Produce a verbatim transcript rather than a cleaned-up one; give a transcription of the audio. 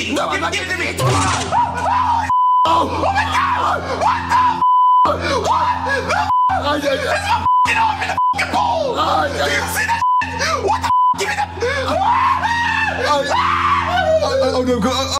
meat! No, give, give me the meat! Oh, oh my god! What the What the f***? It's my f***ing arm in the f***ing bowl! Do you see that shit? What the f***? Give me the... Oh, oh, oh, no,